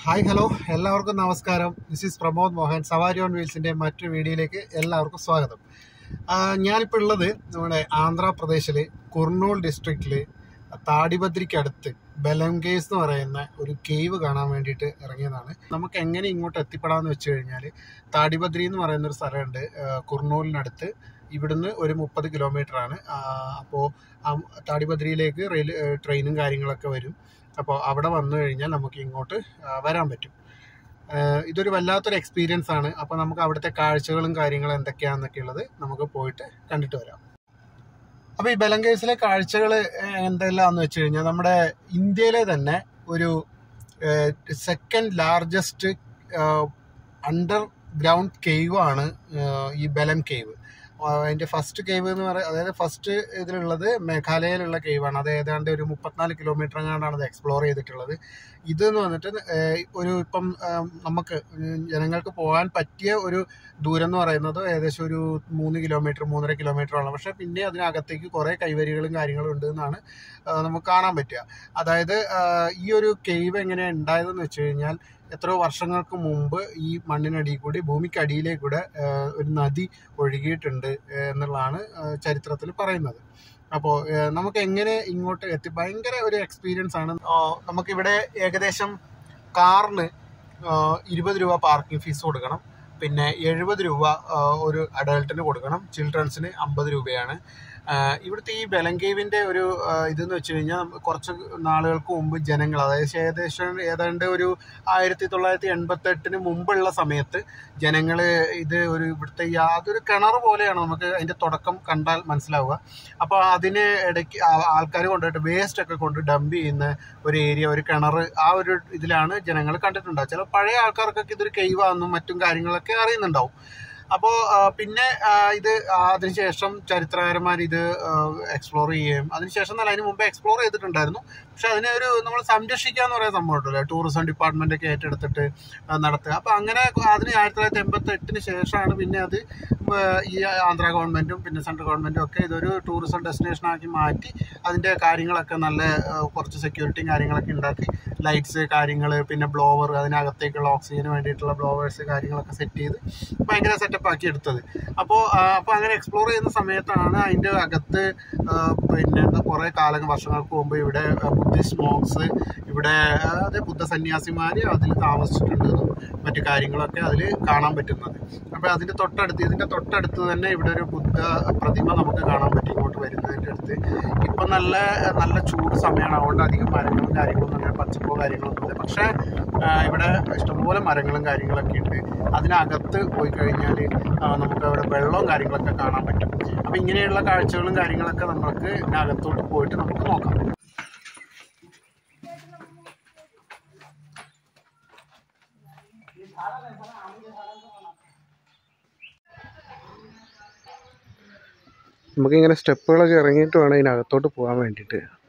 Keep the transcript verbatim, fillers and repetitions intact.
Hi hello എല്ലാവർക്കും നമസ്കാരം. This is Pramod Mohan. Savari on വീൽസിൻ്റെ മറ്റൊരു വീഡിയോയിലേക്ക് എല്ലാവർക്കും സ്വാഗതം. ഞാനിപ്പോൾ ഉള്ളത് നമ്മുടെ ആന്ധ്രാപ്രദേശിൽ കുർണൂൾ ഡിസ്ട്രിക്റ്റിൽ താടിപത്രിക്കടുത്ത് ബെലം കേവ്സ് എന്ന് പറയുന്ന ഒരു കേവ് കാണാൻ വേണ്ടിയിട്ട് ഇറങ്ങിയതാണ്. നമുക്ക് എങ്ങനെ ഇങ്ങോട്ട് എത്തിപ്പെടാമെന്ന് വെച്ച് കഴിഞ്ഞാൽ താടിപത്രി എന്ന് പറയുന്നൊരു സ്ഥലമുണ്ട് കുർണൂലിനടുത്ത്. ഇവിടുന്ന് ഒരു മുപ്പത് കിലോമീറ്റർ ആണ്. അപ്പോൾ താടിപത്രിയിലേക്ക് റെയിൽ ട്രെയിനും കാര്യങ്ങളൊക്കെ വരും. അപ്പോൾ അവിടെ വന്നു കഴിഞ്ഞാൽ നമുക്ക് ഇങ്ങോട്ട് വരാൻ പറ്റും. ഇതൊരു വല്ലാത്തൊരു എക്സ്പീരിയൻസ് ആണ്. അപ്പോൾ നമുക്ക് അവിടുത്തെ കാഴ്ചകളും കാര്യങ്ങളും എന്തൊക്കെയാണെന്നൊക്കെ ഉള്ളത് നമുക്ക് പോയിട്ട് കണ്ടിട്ട് വരാം. അപ്പോൾ ഈ ബെലം കേവ്സിലെ കാഴ്ചകൾ എന്തെല്ലാന്ന് വെച്ച് കഴിഞ്ഞാൽ നമ്മുടെ ഇന്ത്യയിലെ തന്നെ ഒരു second largest underground cave ആണ് ഈ ബെലം കേവ്. അതിൻ്റെ ഫസ്റ്റ് കേവ് എന്ന് പറയുന്നത്, അതായത് ഫസ്റ്റ് ഇതിലുള്ളത് മേഘാലയയിലുള്ള കേവാണ്. അത് ഏതാണ്ട് ഒരു മുപ്പത്തിനാല് കിലോമീറ്റർ എങ്ങാണ്ടാണ് അത് എക്സ്പ്ലോർ ചെയ്തിട്ടുള്ളത്. ഇതെന്ന് വന്നിട്ട് ഒരു ഇപ്പം നമുക്ക് ജനങ്ങൾക്ക് പോകാൻ പറ്റിയ ഒരു ദൂരം എന്ന് പറയുന്നത് ഏകദേശം ഒരു മൂന്ന് കിലോമീറ്റർ മൂന്നര കിലോമീറ്റർ ആണ്. പക്ഷേ പിന്നെ അതിനകത്തേക്ക് കുറേ കൈവരികളും കാര്യങ്ങളും ഉണ്ട് എന്നാണ് നമുക്ക് കാണാൻ പറ്റുക. അതായത് ഈ ഒരു കേവ് എങ്ങനെയാണ് ഉണ്ടായതെന്ന് വെച്ച് കഴിഞ്ഞാൽ എത്രയോ വർഷങ്ങൾക്ക് മുമ്പ് ഈ മണ്ണിനടിയിൽ കൂടി ഭൂമിക്കടിയിലേക്കൂടെ ഒരു നദി ഒഴുകിയിട്ടുണ്ട് എന്നുള്ളതാണ് ചരിത്രത്തിൽ പറയുന്നത്. അപ്പോൾ നമുക്ക് എങ്ങനെ ഇങ്ങോട്ട് എത്തി, ഭയങ്കര ഒരു എക്സ്പീരിയൻസ് ആണ്. നമുക്കിവിടെ ഏകദേശം കാറിന് ഇരുപത് രൂപ പാർക്കിംഗ് ഫീസ് കൊടുക്കണം. പിന്നെ എഴുപത് രൂപ ഒരു അഡൾട്ടിന് കൊടുക്കണം. ചിൽഡ്രൻസിന് അമ്പത് രൂപയാണ്. ഇവിടുത്തെ ഈ ബെലം കേവിൻ്റെ ഒരു ഇതെന്ന് വെച്ച് കഴിഞ്ഞാൽ കുറച്ച് നാളുകൾക്ക് മുമ്പ് ജനങ്ങൾ, അതായത് ഏകദേശം ഏതാണ്ട് ഒരു ആയിരത്തി തൊള്ളായിരത്തി എൺപത്തി എട്ടിന് മുമ്പുള്ള സമയത്ത് ജനങ്ങൾ ഇത് ഒരു ഇവിടുത്തെ യാതൊരു കിണർ പോലെയാണ് നമുക്ക് അതിൻ്റെ തുടക്കം കണ്ടാൽ മനസ്സിലാവുക. അപ്പോൾ അതിന് ഇടയ്ക്ക് ആൾക്കാർ കൊണ്ടുപോയിട്ട് വേസ്റ്റ് ഒക്കെ കൊണ്ട് ഡംപ് ചെയ്യുന്ന ഒരു ഏരിയ, ഒരു കിണർ, ആ ഒരു ഇതിലാണ് ജനങ്ങൾ കണ്ടിട്ടുണ്ടാവും. ചില പഴയ ആൾക്കാർക്കൊക്കെ ഇതൊരു കെയ്വാണെന്നും മറ്റും കാര്യങ്ങളൊക്കെ അറിയുന്നുണ്ടാവും. അപ്പോൾ പിന്നെ ഇത് അതിനുശേഷം ചരിത്രകാരന്മാർ ഇത് എക്സ്പ്ലോർ ചെയ്യുകയും, അതിനുശേഷം നല്ല അതിന് മുമ്പേ എക്സ്പ്ലോർ ചെയ്തിട്ടുണ്ടായിരുന്നു. പക്ഷെ അതിനെ ഒരു നമ്മൾ സംരക്ഷിക്കുക എന്ന് പറയുന്ന സംഭവം ഉണ്ടല്ലോ, ടൂറിസം ഡിപ്പാർട്ട്മെൻ്റ് ഒക്കെ ഏറ്റെടുത്തിട്ട് നടത്തുക. അപ്പോൾ അങ്ങനെ അതിന് ആയിരത്തി തൊള്ളായിരത്തി എൺപത്തി എട്ടിന് ശേഷമാണ് പിന്നെ അത് ഈ ആന്ധ്ര ഗവൺമെൻറ്റും പിന്നെ സെൻട്രൽ ഗവൺമെൻറ്റും ഒക്കെ ഇതൊരു ടൂറിസം ഡെസ്റ്റിനേഷനാക്കി മാറ്റി അതിൻ്റെ കാര്യങ്ങളൊക്കെ നല്ല കുറച്ച് സെക്യൂരിറ്റിയും കാര്യങ്ങളൊക്കെ ഉണ്ടാക്കി, ലൈറ്റ്സ് കാര്യങ്ങൾ, പിന്നെ ബ്ലോവർ, അതിനകത്തേക്കുള്ള ഓക്സിജന് വേണ്ടിയിട്ടുള്ള ബ്ലോവേഴ്സ് കാര്യങ്ങളൊക്കെ സെറ്റ് ചെയ്ത് ഭയങ്കര സെറ്റപ്പ് ആക്കി എടുത്തത്. അപ്പോൾ അപ്പോൾ അങ്ങനെ എക്സ്പ്ലോർ ചെയ്യുന്ന സമയത്താണ് അതിൻ്റെ അകത്ത് പിന്നെ കുറേ കാലം വർഷങ്ങൾക്ക് മുമ്പ് ഇവിടെ ബുദ്ധിസ്റ്റ് മോങ്സ്, ഇവിടെ അതായത് ബുദ്ധ സന്യാസിമാർ അതിൽ താമസിച്ചിട്ടുണ്ടെന്നും മറ്റു കാര്യങ്ങളൊക്കെ അതിൽ കാണാൻ പറ്റുന്നത്. അപ്പോൾ അതിൻ്റെ തൊട്ടടുത്ത് ഇതിൻ്റെ തൊട്ടടുത്ത് തന്നെ ഇവിടെ ഒരു ബുദ്ധ പ്രതിമ നമുക്ക് കാണാൻ പറ്റും ഇങ്ങോട്ട് വരുന്നതിൻ്റെ അടുത്ത്. ഇപ്പം നല്ല നല്ല ചൂട് സമയമാണ്, അതുകൊണ്ട് അധികം മരങ്ങളും കാര്യങ്ങളൊന്നും അങ്ങനെ പച്ചപ്പോ കാര്യങ്ങളൊന്നും ഇല്ല. പക്ഷേ ഇവിടെ ഇഷ്ടംപോലെ മരങ്ങളും കാര്യങ്ങളൊക്കെ ഉണ്ട്. അതിനകത്ത് പോയി കഴിഞ്ഞാൽ നമുക്ക് അവിടെ വെള്ളവും കാര്യങ്ങളൊക്കെ കാണാൻ പറ്റും. അപ്പം ഇങ്ങനെയുള്ള കാഴ്ചകളും കാര്യങ്ങളൊക്കെ നമുക്ക് ഇതിനകത്തോട്ട് പോയിട്ട് നമുക്ക് നോക്കാം. നമുക്കിങ്ങനെ സ്റ്റെപ്പുകളൊക്കെ ഇറങ്ങിയിട്ട് വേണം ഇതിനകത്തോട്ട് പോകാൻ വേണ്ടിയിട്ട്.